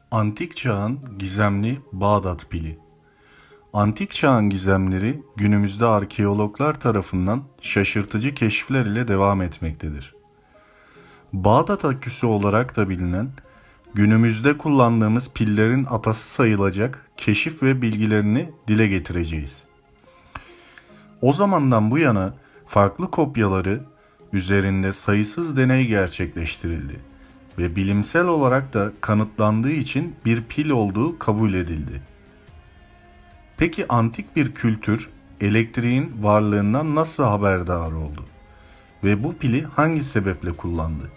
Antik çağın gizemli Bağdat pili. Antik çağın gizemleri günümüzde arkeologlar tarafından şaşırtıcı keşifler ile devam etmektedir. Bağdat aküsü olarak da bilinen, günümüzde kullandığımız pillerin atası sayılacak keşif ve bilgilerini dile getireceğiz. O zamandan bu yana farklı kopyaları üzerinde sayısız deney gerçekleştirildi ve bilimsel olarak da kanıtlandığı için bir pil olduğu kabul edildi. Peki antik bir kültür elektriğin varlığından nasıl haberdar oldu ve bu pili hangi sebeple kullandı?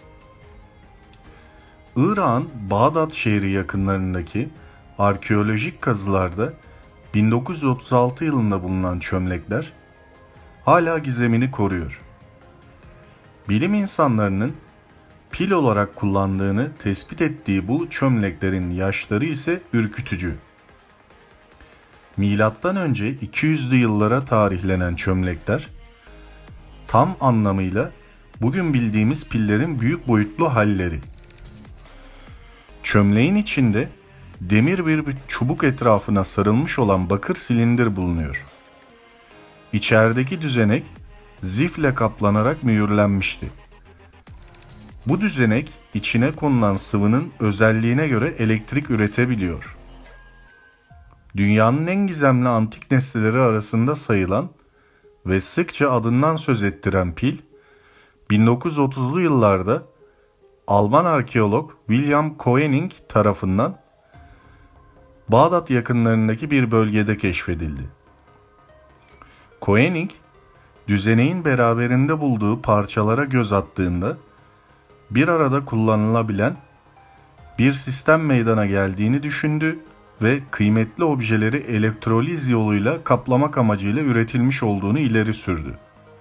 Irak'ın Bağdat şehri yakınlarındaki arkeolojik kazılarda 1936 yılında bulunan çömlekler hala gizemini koruyor. Bilim insanlarının pil olarak kullandığını tespit ettiği bu çömleklerin yaşları ise ürkütücü. Milattan önce 200'lü yıllara tarihlenen çömlekler tam anlamıyla bugün bildiğimiz pillerin büyük boyutlu halleri. Çömleğin içinde demir bir çubuk etrafına sarılmış olan bakır silindir bulunuyor. İçerideki düzenek zifle kaplanarak mühürlenmişti. Bu düzenek içine konulan sıvının özelliğine göre elektrik üretebiliyor. Dünyanın en gizemli antik nesneleri arasında sayılan ve sıkça adından söz ettiren pil, 1930'lu yıllarda Alman arkeolog William Koenig tarafından Bağdat yakınlarındaki bir bölgede keşfedildi. Koenig, düzeneğin beraberinde bulduğu parçalara göz attığında bir arada kullanılabilen bir sistem meydana geldiğini düşündü ve kıymetli objeleri elektroliz yoluyla kaplamak amacıyla üretilmiş olduğunu ileri sürdü.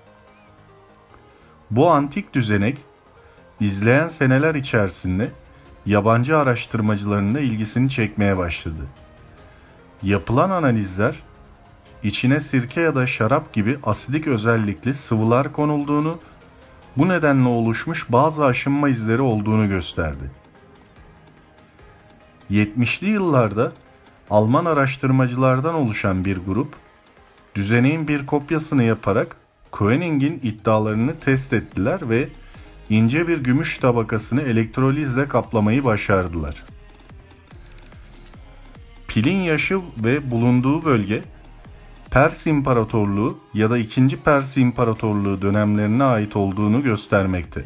Bu antik düzenek, izleyen seneler içerisinde yabancı araştırmacıların da ilgisini çekmeye başladı. Yapılan analizler, içine sirke ya da şarap gibi asidik özellikli sıvılar konulduğunu, bu nedenle oluşmuş bazı aşınma izleri olduğunu gösterdi. 70'li yıllarda Alman araştırmacılardan oluşan bir grup, düzeneğin bir kopyasını yaparak Koenig'in iddialarını test ettiler ve ince bir gümüş tabakasını elektrolizle kaplamayı başardılar. Pilin yaşı ve bulunduğu bölge, Pers İmparatorluğu ya da 2. Pers İmparatorluğu dönemlerine ait olduğunu göstermekte.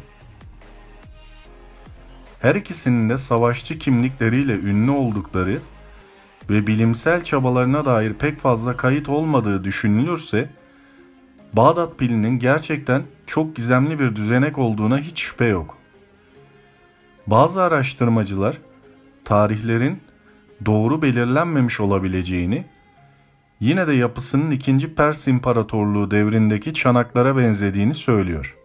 Her ikisinin de savaşçı kimlikleriyle ünlü oldukları ve bilimsel çabalarına dair pek fazla kayıt olmadığı düşünülürse, Bağdat pilinin gerçekten çok gizemli bir düzenek olduğuna hiç şüphe yok. Bazı araştırmacılar, tarihlerin doğru belirlenmemiş olabileceğini, yine de yapısının 2. Pers İmparatorluğu devrindeki çanaklara benzediğini söylüyor.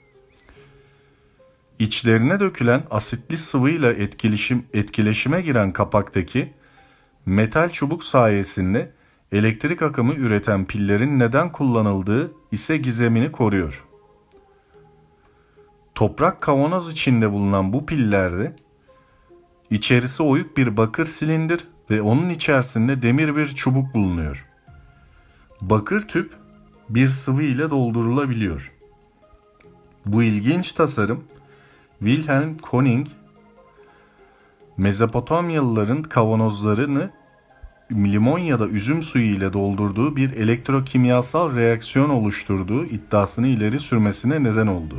İçlerine dökülen asitli sıvıyla etkileşime giren kapaktaki metal çubuk sayesinde elektrik akımı üreten pillerin neden kullanıldığı ise gizemini koruyor. Toprak kavanoz içinde bulunan bu pillerde içerisi oyuk bir bakır silindir ve onun içerisinde demir bir çubuk bulunuyor. Bakır tüp bir sıvı ile doldurulabiliyor. Bu ilginç tasarım Wilhelm Koenig, Mezopotamyalıların kavanozlarını limon ya da üzüm suyu ile doldurduğu bir elektrokimyasal reaksiyon oluşturduğu iddiasını ileri sürmesine neden oldu.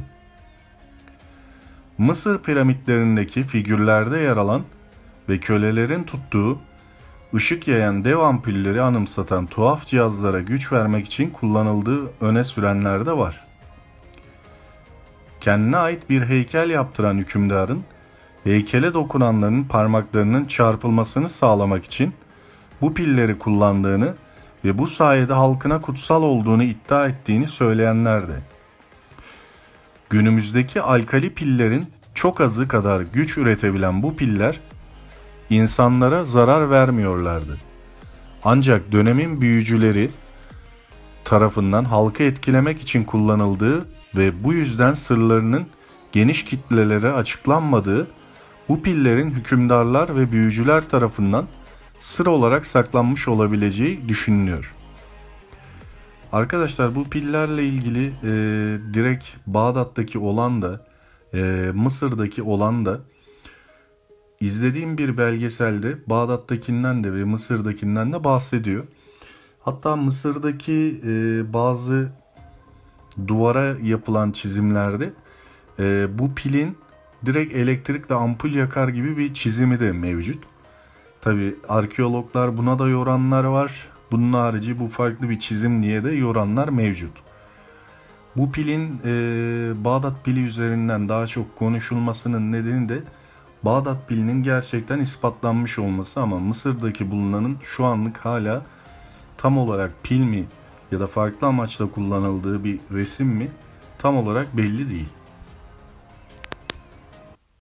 Mısır piramitlerindeki figürlerde yer alan ve kölelerin tuttuğu ışık yayan dev ampulleri anımsatan tuhaf cihazlara güç vermek için kullanıldığı öne sürenler de var. Kendine ait bir heykel yaptıran hükümdarın heykele dokunanların parmaklarının çarpılmasını sağlamak için bu pilleri kullandığını ve bu sayede halkına kutsal olduğunu iddia ettiğini söyleyenler de. Günümüzdeki alkali pillerin çok azı kadar güç üretebilen bu piller insanlara zarar vermiyorlardı. Ancak dönemin büyücüleri tarafından halkı etkilemek için kullanıldığı ve bu yüzden sırlarının geniş kitlelere açıklanmadığı Bu pillerin hükümdarlar ve büyücüler tarafından sır olarak saklanmış olabileceği düşünülüyor. Arkadaşlar bu pillerle ilgili direkt Bağdat'taki olan da Mısır'daki olan da izlediğim bir belgeselde Bağdat'takinden de ve Mısır'dakinden de bahsediyor. Hatta Mısır'daki bazı duvara yapılan çizimlerde bu pilin direkt elektrikle ampul yakar gibi bir çizimi de mevcut. Tabi arkeologlar buna da yoranlar var. Bunun harici bu farklı bir çizim diye de yoranlar mevcut. Bu pilin Bağdat pili üzerinden daha çok konuşulmasının nedeni de Bağdat pilinin gerçekten ispatlanmış olması, ama Mısır'daki bulunanın şu anlık hala tam olarak pil mi ya da farklı amaçla kullanıldığı bir resim mi tam olarak belli değil.